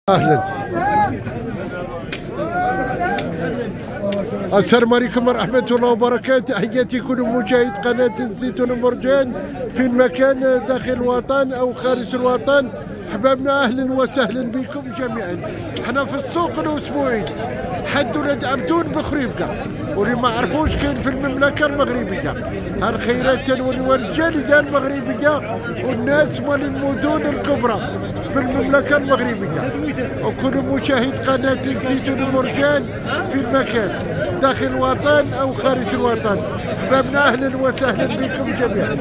اهلا. السلام عليكم ورحمة الله وبركاته. تحياتي كل مشاهد قناة الزيتون المرجان في المكان داخل الوطن او خارج الوطن. احبابنا اهلا وسهلا بكم جميعا. احنا في السوق الاسبوعي حد ولاد عبدون بخريبكا، واللي ما عرفوش كاين في المملكه المغربيه. الخيرات والرجال المغربيه والناس والمدن الكبرى في المملكه المغربيه، وكل مشاهد قناه الزيتون المرجان في المكان داخل الوطن او خارج الوطن. احبابنا اهلا وسهلا بكم جميعا.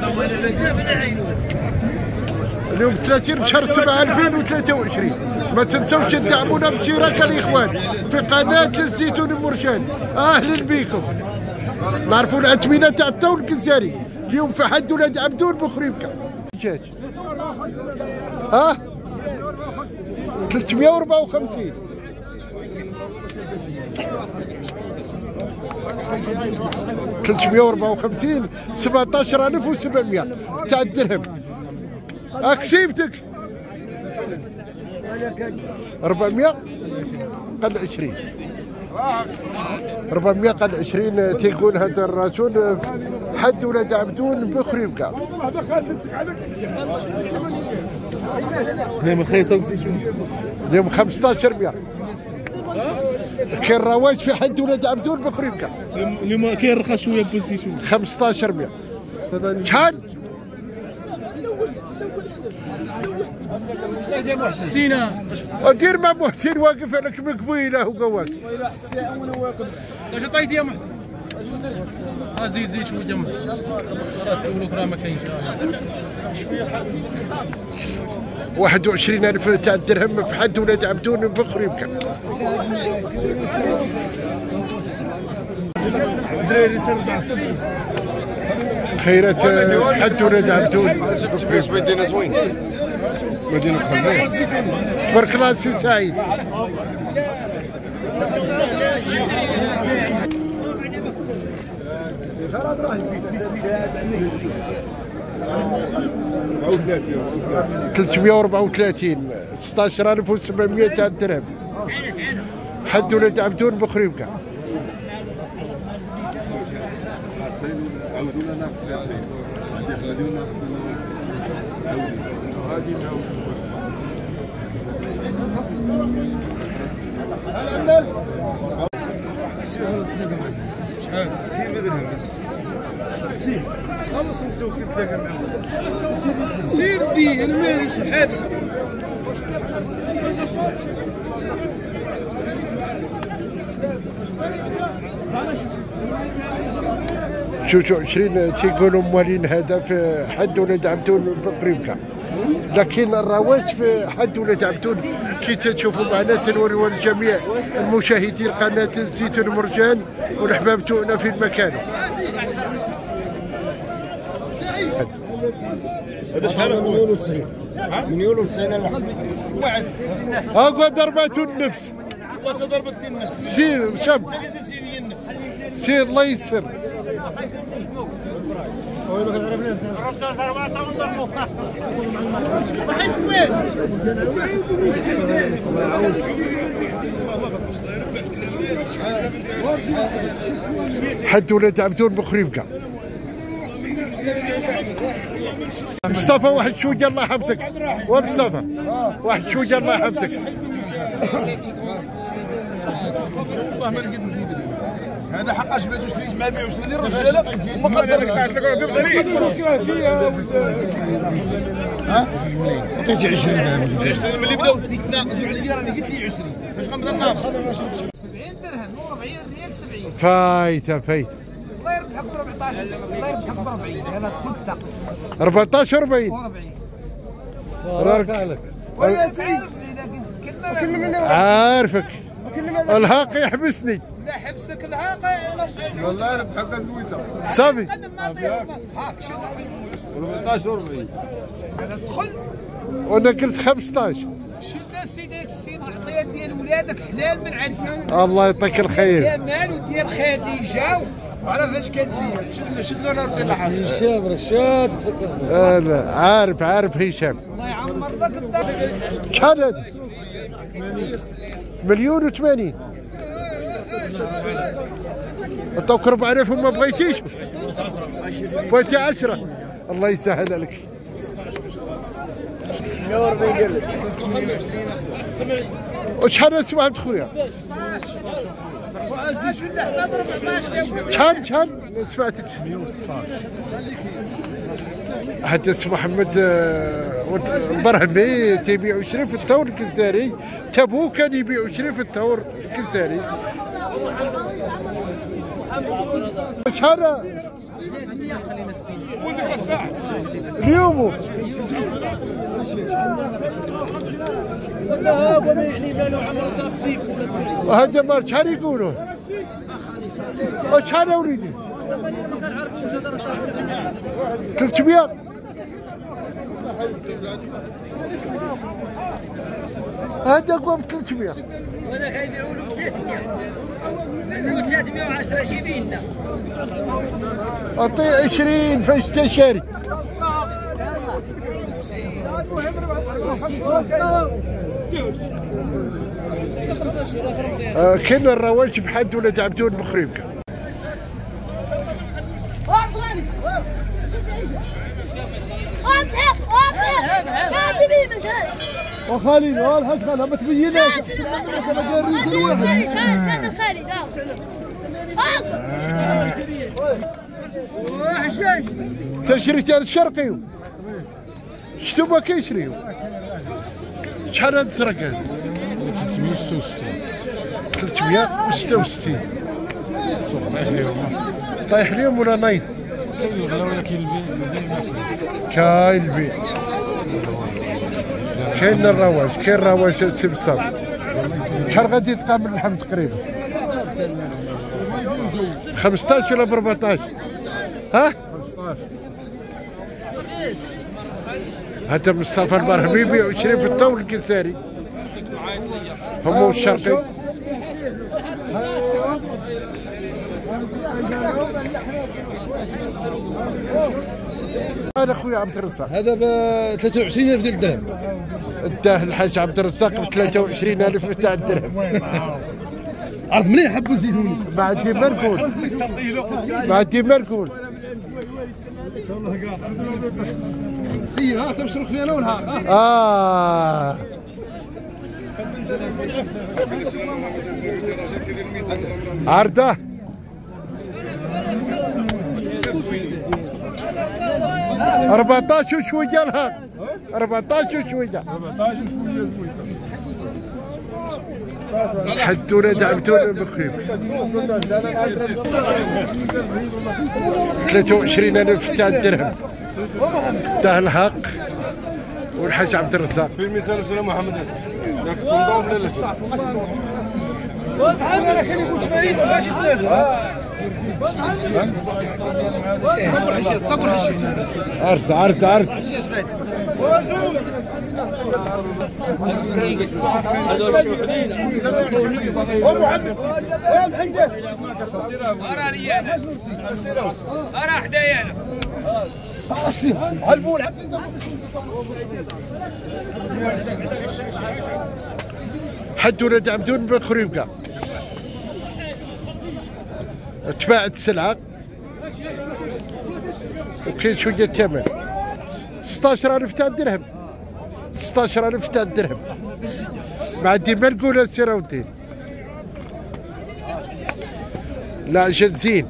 اليوم 30 شهر 7 2023. ما تنسوش تدعمونا باشتراك الاخوان في قناه الزيتون المرجان. اهلا بكم. نعرفوا الاثمنه تاع الثور الجزائري اليوم في حد ولاد عبدون بخريبكا. دجاج 354 354 17700 تاع الدرهم. اكسبتك 400 قل 20 400 قل 20 تيكون هذا الرسول حد ولاد عبدون بخريبكا. اليوم 1500 كاين رواج في حد ولاد عبدون بخريبكا. اليوم كاين رخص شويه بوزيشن 1500. شحال؟ سينا دير مع محسن واقف عليك مقبيله وقواك. واش عطيتي يا محسن؟ زيد شويه محسن. خلاص سولوك راه ما كاينش. 21000 تاع الدرهم في حد ولاد عبدون بخريبكا. خيرات حد ولاد عبدون. مدينة زوين، مدينة بخير. تبارك الله سي سعيد. تلتمية وربعة وثلاثين 16700 تاع الدرهم حد ولاد عبدون بخريبكا. سير خلص التوفيق تلاقى سير دي المارش حابسه. شوفوا 20 تيقولوا موالين هذا في حد ولاد عبدون بقريبكا، لكن الرواج في حد ولاد عبدون كي تشوفوا معنا تنوروا الجميع المشاهدين قناه الزيتون المرجان والاحباب تونا في المكان. هذا شحال؟ من يولو 90 واحد. هاكا ضربته النفس. والله ضربتني النفس. سير شاب سير الله يسر. حد ولاد عبدون بخريبكا. مصطفى واحد شويه الله يحفظك. ومصطفى واحد شويه الله يحفظك. والله ما نقدر نزيد هذا حقاش باش شريت مع 120 رجاله ومقدرك قاعد لك تفضل فيها. ها عطيتي 20 ملي بداو يتناقصوا عليا راني قلت لي 20 باش غنبدا ناخذ 70 درهم و40 ريال 70. فايته الله يربحك ب 14. الله يربحك ب 40. هذا تخطى 14 40 و40. راك وانا عارفني اذا قلت كلمه عارفك. الهاق يحبسني. لا حبسك الهاقه. والله يربحك زويته صافي. هاك شنو 14 40 انا ادخل وانا قلت 15. شد سيدك السين العطيات ديال ولادك حلال من عندنا. الله يعطيك الخير. مالو ديال خديجه وعرف اش كدير. شد له راسك الحاج هشام رشاد. لا عارف هشام. الله يعمر لك الدار. شحال هذه؟ مليون و80. عطاوك 4000 وما بغيتيش؟ بغيتي 10. الله يسهل عليك. 140 قال لك. وشحال سمعت خويا؟ شحال ما سمعتكش. 116. هذا اسمه محمد برهمي تيبيع 20 في الثور الجزائري، تابو كان يبيع 20 في الثور الجزائري. شحال اليوم؟ هذا ما شحال يقولوا؟ شحال وليدي؟ 300. هذا قوم 300. وهذا كيبيعوا له 300. عندنا 310 شي لنا. اعطي 20 فاش تشاري. كاين الرواج في حد ولاد عبدون بخريبكه. وخالد والحاج خالد ما تبيناش. شاد خالد تشريت الشرقي. شتو ما كيشريو؟ شحال هاد الزرق هذا؟ 366. طايح لهم ولا نايض؟ كاين البيع. كاين الرواج، كاين الرواج سبسط. شحال غادي تقام من اللحم تقريبا؟ 15 ولا ب 14؟ ها؟ 15. هذا مصطفى البرهمي يبيع 20 في الثور الجزائري. هم الشرقي. هذا خويا عبد الرزاق. هذا ب 23,000 درهم. اداه الحاج عبد الرزاق ب 23,000 تاع الدرهم. عرض مليح حب الزيتوني. ما عندي ما نقول. ما عندي ما نقول. سي ها تبشرك فيها انا والها. عرضه 14 وشويه لها. 14 وشويه. حدونا دعمتونا بخير. 23,000 تاع الدرهم تاع الحق والحاج عبد الرزاق. في الميزان شنو محمد؟ ياك تنضوب ولا لا؟ انا كان يقول 80 ماشي تنازل. صبر حشيش صبر حشيش. عرض. أنا حدايا أنا. علبول حد ولاد عبدون بخريبكه. تباعت السلعه وكاين شويه الثمن. 16,000 تاع الدرهم. 16,000 تاع الدرهم. ما عندي ما نقول السراوتين. لا عجل زين.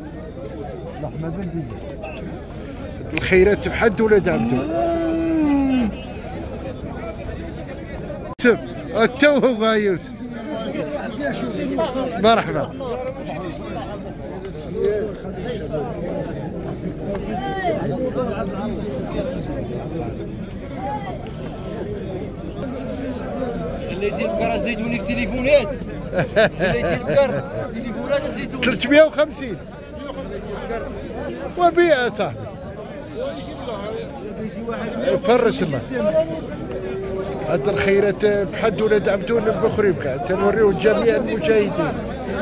الخيرات بحد ولاد عبدون. التوه يا يوسف. مرحبا. اللي يدير بقرة زيتونيك تليفونات. اللي يدير بقرة تليفونات الزيتون. 350 وبيع صاحبي. فرش الله. هاد الخيرات بحد ولاد عبدون بخريبكه تنوريو جميع المشاهدين.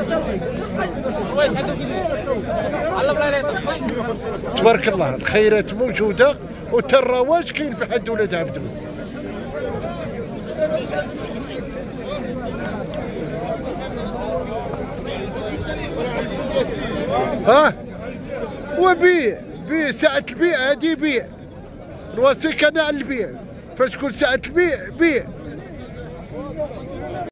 تبارك الله الخيرات موجوده والرواج كاين في حد ولاد عبدون. ها وبيع بيع ساعة البيع هذه بيع الوثيقة انا على البيع، فاش تكون ساعة البيع بيع.